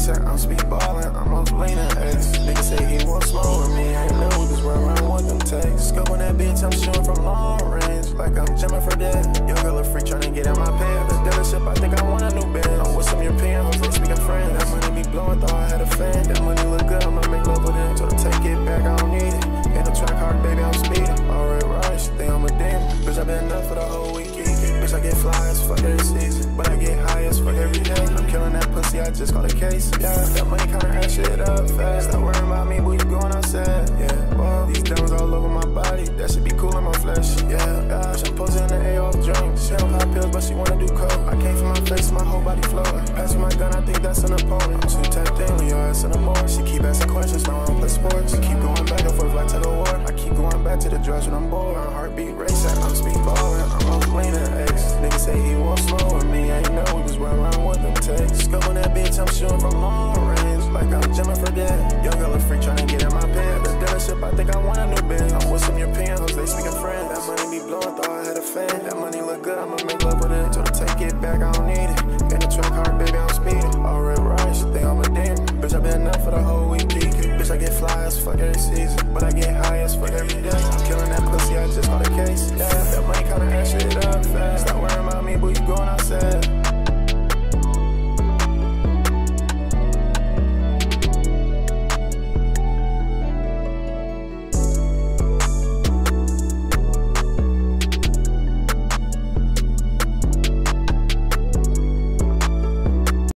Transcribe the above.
racetrack, I'm speedballing, I'm off leaning X. Nigga say he want smoke with me, ain't know just run around with them takes. Scope on that bitch, I'm shooting from long range, like I'm jamming for that. Young girl a freak tryna get in my pants. The dealership, I think I want a new bed. I'm with some European hoes, they speaking French. That money be blowing, thought I had a fan. That money look good, I'ma make love with it. Told her take it back, I don't need it. In the track hard, baby, I'm speeding. Alright, right, she think I'm a demon. Bitch, I been up for the whole week. Bitch, I get fly as fuck every season, but I get high as fuck every day. I'm killing that pussy, I just caught a case. Yeah, that money kinda add shit up fast. Stop worrying about me, boy, you going outside. Yeah, well, these diamonds all over my body. That should be cool in my flesh. Yeah, bitch, I'm posing in the A off drink. She don't pop pills, but she wanna do coke. I came from my face, my whole body floating. Pass me my gun, I think that's an opponent. I'm too tapped in when your ass in the morning. She keep asking questions, now I don't play sports. We keep going back and forth like tug of war. I keep going back to the drugs when I'm bored. My heartbeat racing, I'm speedballing, I'm off leaning X. Nigga say he want smoke with me, ain't know just run around with them takes. Scope on that bitch, I'm shooting from long range, like I'm jamming for that. Young girl a freak tryna get in my pants. The dealership, I think I want a new bed. I'm with some European hoes, they speaking French. That money be blowing, thought I had a fan. That money look good, I'ma make love with it. Told her take it back, I don't need it. In the track hard, baby, I'm speeding. Alright, right, she think I'm a demon. Bitch, I been up for the whole week, geeking. Bitch, I get fly as fuck every season, but I get